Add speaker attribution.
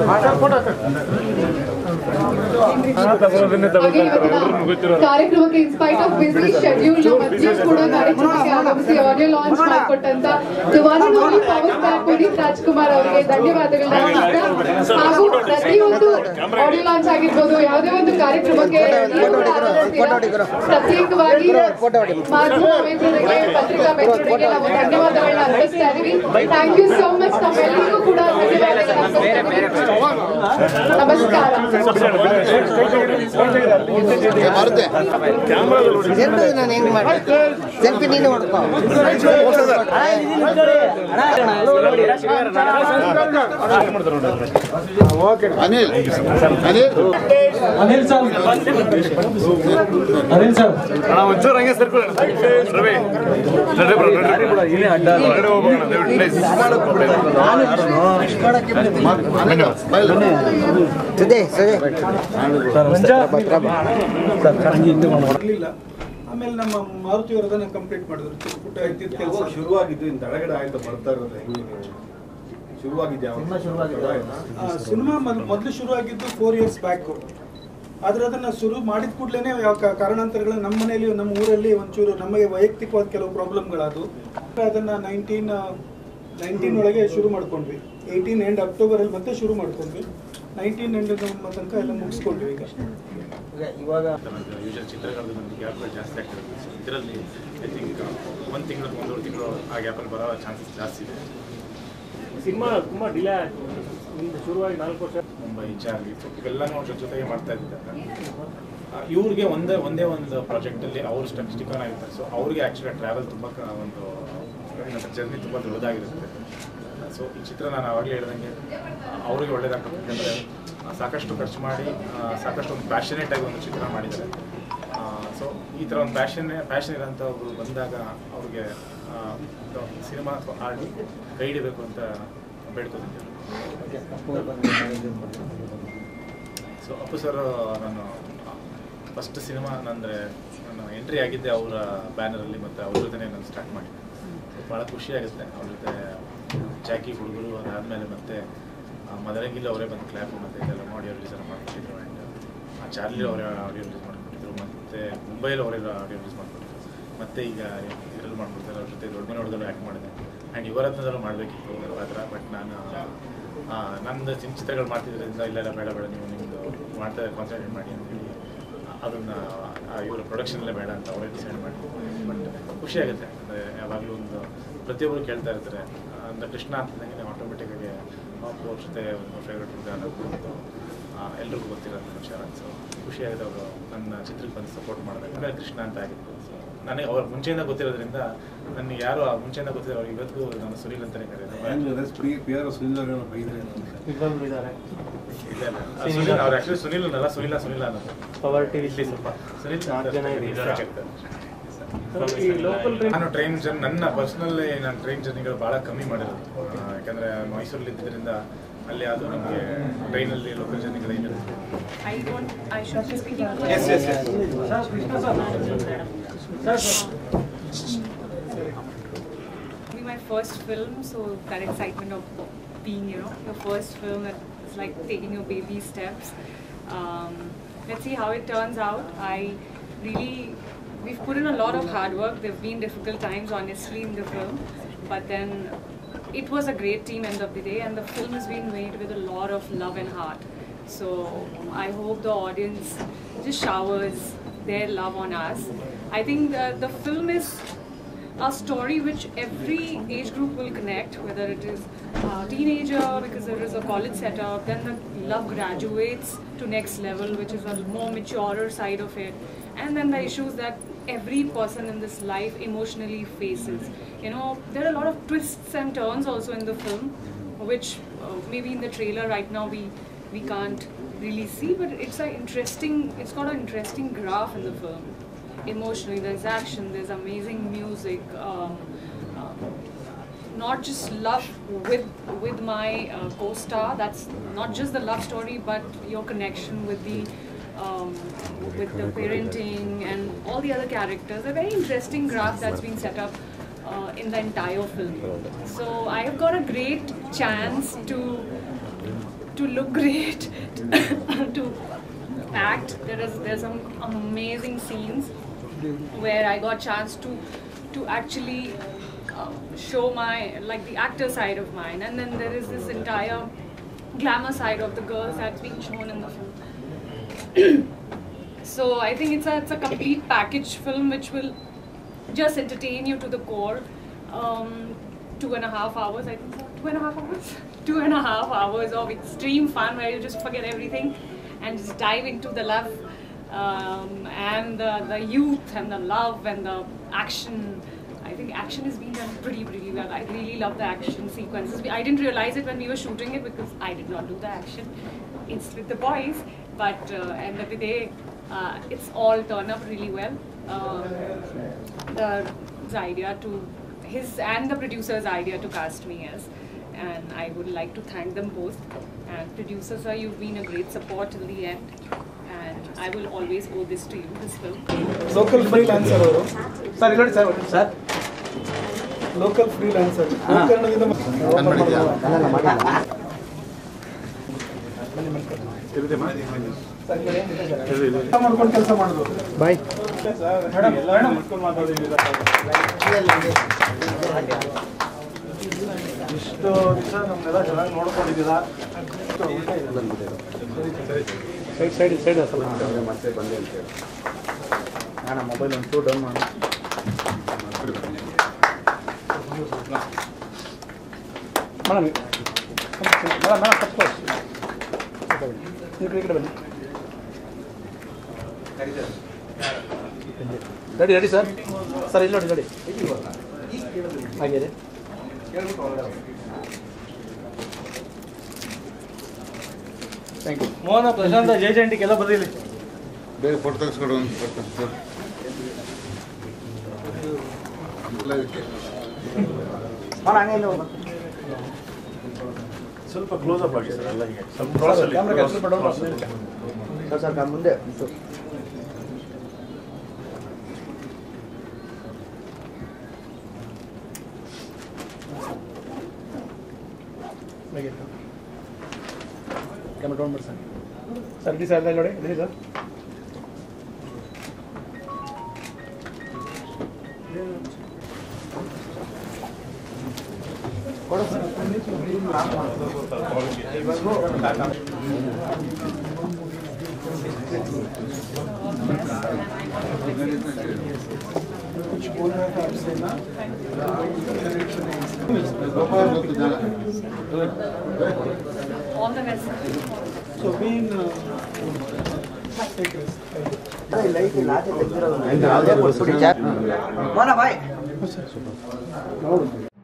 Speaker 1: ಕಾರ್ಯಕ್ರಮಕ್ಕೆ in spite of busy schedule ಮಧ್ಯೆ ಕೂಡ ಕಾರ್ಯಕ್ರಮಕ್ಕೆ ಆಗಮಿಸಿ ಆಡಿಯೋ ಲಾಂಚ್ ಮಾಡಿಕೊಟ್ಟಂತ ಪವರ್ ಸ್ಟಾರ್ ಪುನೀತ್ ರಾಜ್ಕುಮಾರ್ ಅವರಿಗೆ ಧನ್ಯವಾದಗಳನ್ನ ಹಾಗೂ ಪ್ರತಿಯೊಂದು ಆಡಿಯೋ ಲಾಂಚ್ ಆಗಿರ್ಬೋದು ಯಾವುದೇ ಒಂದು ಕಾರ್ಯಕ್ರಮಕ್ಕೆ ಪ್ರತ್ಯೇಕವಾಗಿ ಮಾಧ್ಯಮ ಮಿತ್ರರಿಗೆ ಪತ್ರಿಕಾ ಮಿತ್ರರಿಗೆ ನಾವು ಧನ್ಯವಾದಗಳನ್ನ ಅರ್ಪಿಸ್ತಾ ಇದೀವಿ. Thank you so much. ನಮ್ಮೆಲ್ಲರಿಗೂ ಕೂಡ ನಮಸ್ಕಾರ.
Speaker 2: ನಾನು ಹೆಂಗ್ ಮಾಡ್ತೀನಿ ಸೆಲ್ಫಿ ನೀನು ಹೊಡ್ಕೊ. ಅನಿಲ್ ಅನಿಲ್ ಸರ್ ಅನಿಲ್ ಸರ್ ಒಂಚೂರು ಹಂಗೆ ಸರ್ಕೊಳ್ಳೋಣ.
Speaker 3: ಆಮೇಲೆ ನಮ್ಮ ಮಾರುತಿಯವರು ಅದನ್ನ ಕಂಪ್ಲೀಟ್ ಮಾಡಿದ್ರು. ಚಿಕ್ಕ ಪುಟ್ಟ ಇದ್ದಿದ್ದ ಕೆಲಸ
Speaker 4: ಶುರುವಾಗಿದ್ದು ಇನ್ನು ತಳಗಡೆ ಆಯ್ತು ಬರ್ತಾ ಇರೋದು ಹೆಂಗೆ ಶುರುವಾಗಿದ್ಯಾ?
Speaker 3: ಸಿನಿಮಾ ಮೊದಲು ಶುರುವಾಗಿದ್ದು 4 years ಬ್ಯಾಕ್. ಆದ್ರೆ ಅದನ್ನ ಶುರು ಮಾಡಿದ ಕೂಡಲೇ ಯಾವ ಕಾರಣಾಂತರಗಳು ನಮ್ಮ ಮನೆಯಲ್ಲಿ ನಮ್ಮ ಊರಲ್ಲಿ ಒಂಚೂರು ನಮಗೆ ವೈಯಕ್ತಿಕವಾದ ಕೆಲವು ಪ್ರಾಬ್ಲಮ್ಗಳದು. ಅದನ್ನ 19 ಒಳಗೆ ಶುರು ಮಾಡ್ಕೊಂಡ್ವಿ. 18 ಎಂಡ್ ಅಕ್ಟೋಬರಲ್ಲಿ ಮತ್ತೆ ಶುರು ಮಾಡ್ಕೊಂಡ್ವಿ. 19 ಎಂಡ್ ತನಕ ಎಲ್ಲ ಮುಗಿಸ್ಕೊಂಡ್ವಿ.
Speaker 4: ಇವಾಗ ಯೂಶಲ್ ಚಿತ್ರಗಳಲ್ಲಿ ನಮಗೆ ಗ್ಯಾಪ್ಗಳು ಜಾಸ್ತಿ ಆಗ್ತದೆ. ಇದರಲ್ಲಿ ಐ ಥಿಂಕ್ 1 ತಿಂಗಳು 1.5 ತಿಂಗಳು ಆ ಗ್ಯಾಪಲ್ಲಿ ಬರೋ ಚಾನ್ಸಸ್ ಜಾಸ್ತಿ ಇದೆ.
Speaker 5: ಸಿನಿಮಾ ತುಂಬ ಡಿಲೇ ಶುರುವಾಗಿ 4 ವರ್ಷ
Speaker 4: ಮುಂಬೈ ಚಾರ್ಲಿ ಇವೆಲ್ಲನೂ ಅವ್ರ ಜೊತೆಗೆ ಮಾಡ್ತಾ ಇದ್ದಾರೆ. ಇವ್ರಿಗೆ ಒಂದೇ ಒಂದು ಪ್ರಾಜೆಕ್ಟಲ್ಲಿ ಅವರು ಸ್ಟಿಕನ್ ಆಗಿರ್ತಾರೆ. ಸೊ ಅವ್ರಿಗೆ ಆ್ಯಕ್ಚುಲಿ ಟ್ರಾವೆಲ್ ತುಂಬ ಒಂದು ಜರ್ನಿ ತುಂಬ ದೊಡ್ಡದಾಗಿರುತ್ತೆ. ಸೊ ಈ ಚಿತ್ರ ನಾನು ಆವಾಗಲೇ ಹೇಳಿದಂಗೆ ಅವ್ರಿಗೆ ಒಳ್ಳೇದಾಗ್ತದೆ. ಯಾಕಂದರೆ ಸಾಕಷ್ಟು ಖರ್ಚು ಮಾಡಿ ಸಾಕಷ್ಟು ಒಂದು ಪ್ಯಾಷನೇಟ್ ಆಗಿ ಒಂದು ಚಿತ್ರ ಮಾಡಿದ್ದಾರೆ. ಸೊ ಈ ಥರ ಒಂದು ಪ್ಯಾಷನ್ ಇರೋಂಥವ್ರು ಬಂದಾಗ ಅವ್ರಿಗೆ ಸಿನಿಮಾ ಅಥವಾ ಆರ್ಟ್ ಕೈ ಹಿಡಿಬೇಕು ಅಂತ ಬೇಡ್ಕೊತಿದ್ದೇನೆ. ಸೊ ಅಪ್ಪು ಸರ್ ನಾನು ಫಸ್ಟ್ ಸಿನಿಮಾ ನಾನು ಎಂಟ್ರಿ ಆಗಿದ್ದೆ ಅವರ ಬ್ಯಾನರಲ್ಲಿ ಮತ್ತು ಅವ್ರ ಜೊತೆ ನಾನು ಸ್ಟಾರ್ಟ್ ಮಾಡಿದ್ದೆ. ಸೊ ಭಾಳ ಖುಷಿಯಾಗುತ್ತೆ ಅವ್ರ ಜೊತೆ ಜಾಕಿ ಹುಡುಗರು ಅದಾದಮೇಲೆ ಮತ್ತೆ ಮದರಂಗಿಲ್ಲ ಅವರೇ ಬಂದು ಕ್ಲಾಪ್ ಮತ್ತು ಇದೆಲ್ಲ ಆಡಿಯೋ ರಿಲೀಸ್ ಮಾಡಿಕೊಟ್ಟಿದ್ರು. ಆ್ಯಂಡ್ ಚಾರ್ಲಿ ಅವರೇ ಆಡಿಯೋ ರಿಲೀಸ್ ಮಾಡಿಕೊಟ್ಟಿದ್ರು. ಮತ್ತು ಮುಂಬೈಲಿ ಅವರೇ ಆಡಿಯೋ ರಿಲೀಸ್ ಮಾಡಿಕೊಟ್ಟಿದ್ರು. ಮತ್ತು ಈಗ ಇದರಲ್ಲಿ ಮಾಡ್ಕೊಡ್ತಾರೆ. ಅವ್ರ ಜೊತೆ ದೊಡ್ಡ ಮನೆ ಆ್ಯಕ್ಟ್ ಮಾಡಿದೆ. ಆ್ಯಂಡ್ ಇವರತ್ನದಲ್ಲೂ ಮಾಡಬೇಕಿತ್ತು ಆ ಥರ. ಬಟ್ ನಂದು ಚಿತ್ರಗಳು ಮಾಡ್ತಿದ್ದರಿಂದ ಇಲ್ಲೆಲ್ಲ ಬೇಡ ನೀವು ನಿಮ್ಮದು ಮಾಡ್ತಾ ಕಾನ್ಸಂಟ್ರೇಟ್ ಮಾಡಿ ಅಂತೇಳಿ ಅದನ್ನು ಇವರ ಪ್ರೊಡಕ್ಷನಲ್ಲೇ ಬೇಡ ಅಂತ ಅವರೇ ಡಿಸೈಡ್ ಮಾಡಿ. ಬಟ್ ಖುಷಿಯಾಗುತ್ತೆ. ಅಂದರೆ ಯಾವಾಗಲೂ ಒಂದು ಪ್ರತಿಯೊಬ್ಬರು ಕೇಳ್ತಾ ಇರ್ತಾರೆ. ಅಂದರೆ ಕೃಷ್ಣ ಅಂತಂದಂಗೆ ಆಟೋಮೆಟಿಕ್ಕಾಗಿ ಅವ್ರ ಜೊತೆ ಒಂದು ಫೇವ್ರೇಟ್ ಹುಡುಗ ಅನ್ನೋದು ಎಲ್ರಿಗೂ ಗೊತ್ತಿರೋದು ವಿಚಾರ. ಸೊ ಖುಷಿಯಾಗಿದೆ ಅವರು ನನ್ನ ಚಿತ್ರಕ್ಕೆ ಬಂದು ಸಪೋರ್ಟ್ ಮಾಡಿದಾಗ. ಆಮೇಲೆ ಕೃಷ್ಣ ಅಂತ ಆಗಿತ್ತು. ಸೊ ನನಗೆ ಅವ್ರ ಮುಂಚೆಯಿಂದ ಗೊತ್ತಿರೋದ್ರಿಂದ ನನಗೆ ಯಾರು ಮುಂಚೆಯಿಂದ ಗೊತ್ತಿರೋ ಅವ್ರು ಇವತ್ತು ನಾನು ಸುನೀಲ್ ಅಂತಲೇ ಕರೆಯೋದು. ಸುನೀಲ್ ಅವ್ರು ಆ್ಯಕ್ಚುಲಿ ಸುನೀಲ್ ಅನ್ನಲ್ಲ, ಸುನೀಲ ಅನ್ನೋದು
Speaker 5: ಪವರ್ ಟಿವಿ
Speaker 4: ಸ್ವಲ್ಪ ಸುನೀಲ್ ನಾನು ಟ್ರೈನ್ ಜರ್ನಿ ನನ್ನ ಪರ್ಸ್ನಲ್ಲೇ ನಾನು ಟ್ರೈನ್ ಜರ್ನಿಗಳು ಭಾಳ ಕಮ್ಮಿ ಮಾಡಿರೋದು. ಯಾಕಂದರೆ ಮೈಸೂರಲ್ಲಿ ಇದ್ದಿದ್ದರಿಂದ ಅಲ್ಲಿ ಅದು ನಮಗೆ ಟ್ರೈನಲ್ಲಿ ಲೋಕಲ್ ಜರ್ನಿಗಳು ಏನಿರುತ್ತೆ.
Speaker 6: My first film, so that excitement of being, your first film, it's like taking your baby steps. Let's see how it turns out. We've put in a lot of hard work. There've been difficult times, honestly, in the film, but then it was a great team end of the day, and the film has been made with a lot of love and heart. So I hope the audience just showers their love on us. I think the film is a story which every age group will connect, whether it is a teenager because there is a college setup, then the love graduates to next level, which is a more maturer side of it, and then the issues that every person in this life emotionally faces. There are a lot of twists and turns also in the film, which maybe in the trailer right now we can't really see, but it's got an interesting graph in the film. Emotionally, there's action, there's amazing music, not just love with my co-star. That's not just the love story, but your connection with the parenting and all the other characters. A very interesting graph that's been set up in the entire film. So I have got a great chance to to look great, to act. There's some amazing scenes where I got chance to actually show my the actor side of mine, and then there is this entire glamour side of the girls that's being shown in the film. So I think it's a complete package film which will just entertain you to the core. 2.5 hours, I think so. 2.5 hours? 2.5 hours of extreme fun where you just forget everything and just dive into the love and the youth and the love and the action. I think action has been done pretty well. I really love the action sequences. I didn't realize it when we were shooting it because I did not do the action. It's with the boys, but end of the day, it's all turned up really well. The idea to his and the producer's idea to cast me as, and I would like to thank them both. And producer sir, you've been a great support till the end, and I will always owe this to you, this film.
Speaker 3: Local freelancer ಅವರು sir ಇಲ್ಲಿ sir sir local freelancer ಮಾಡ್ಕೊಂಡು ಕೆಲಸ ಮಾಡೋದು ಬಾಯ್ ಇಷ್ಟು ದಿವಸ ನಮ್ಮೆಲ್ಲ ಚೆನ್ನಾಗಿ ನೋಡ್ಕೊಂಡಿದ್ದೀರಾ side ಮತ್ತೆ ಬಂದೆ ಅಂತ ಹೇಳಿ ನಾನು ಮೊಬೈಲ್ ಒಂದು ಡೌನ್ ಮಾಡಿ ಮೇಡಮ್ ಈ ಕಡೆ ಬನ್ನಿ ರೆಡಿ ಸರ್ ಸರ್ ಇಲ್ಲಿ ನೋಡಿ ಹಾಗೆ ಥ್ಯಾಂಕ್ ಯು ಮೋಹನ ಪ್ರಶಾಂತ ಜಯಜಯಂತಿಗೆಲ್ಲ ಬರಲಿ
Speaker 7: ಬೇಗ ಫೋಟೋ ತೆಗೆಸ್ಕೊಡು
Speaker 4: ಸ್ವಲ್ಪ ಕ್ಲೋಸ್ ಅಪ್ ಆಗಿ ಸರ್ ಎಲ್ಲ ಹೀಗೆ
Speaker 2: ಸರ್ ಮುಂದೆ
Speaker 3: ಕ್ಯಾಮ್ರಾ ಡೌನ್ ಮಾಡಿ ಸರ್ ರೆಡಿ ಸರ್ ಎಲ್ಲ ನೋಡಿ ರೆಡಿ ಸರ್ कुछ बोल रहा था आपसे ना
Speaker 6: All the best.
Speaker 3: So being
Speaker 2: Mon bye